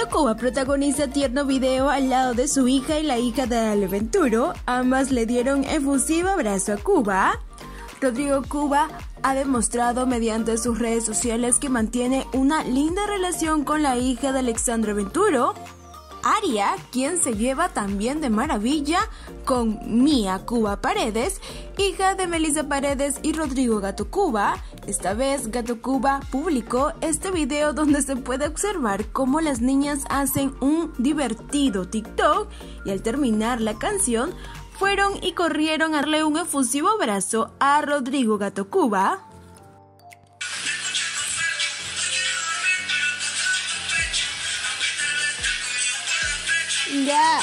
Gato Cuba protagoniza tierno video al lado de su hija y la hija de Ale Venturo. Ambas le dieron efusivo abrazo a Cuba. Rodrigo Cuba ha demostrado mediante sus redes sociales que mantiene una linda relación con la hija de Alexandra Venturo, Aria, quien se lleva también de maravilla con Mía Cuba Paredes, hija de Melissa Paredes y Rodrigo Gato Cuba. Esta vez Gato Cuba publicó este video donde se puede observar cómo las niñas hacen un divertido TikTok y al terminar la canción fueron y corrieron a darle un efusivo abrazo a Rodrigo Gato Cuba. Ya.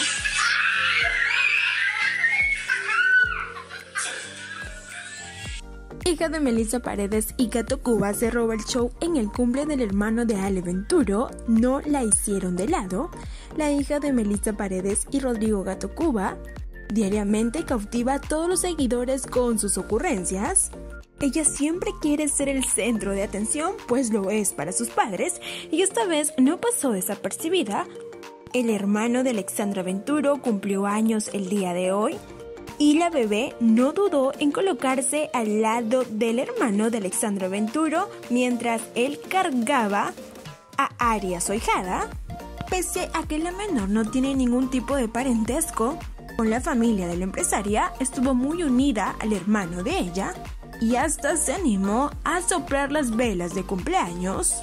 Hija de Melissa Paredes y Gato Cuba se roba el show en el cumple del hermano de Ale Venturo. No la hicieron de lado. La hija de Melissa Paredes y Rodrigo Gato Cuba diariamente cautiva a todos los seguidores con sus ocurrencias. Ella siempre quiere ser el centro de atención, pues lo es para sus padres, y esta vez no pasó desapercibida. El hermano de Alexandra Venturo cumplió años el día de hoy y la bebé no dudó en colocarse al lado del hermano de Alexandra Venturo mientras él cargaba a Aria, su ahijada. Pese a que la menor no tiene ningún tipo de parentesco con la familia de la empresaria, estuvo muy unida al hermano de ella y hasta se animó a soplar las velas de cumpleaños.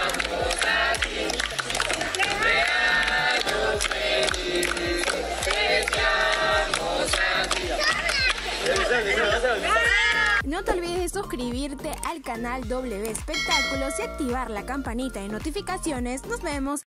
No te olvides de suscribirte al canal W Espectáculos y activar la campanita de notificaciones. Nos vemos.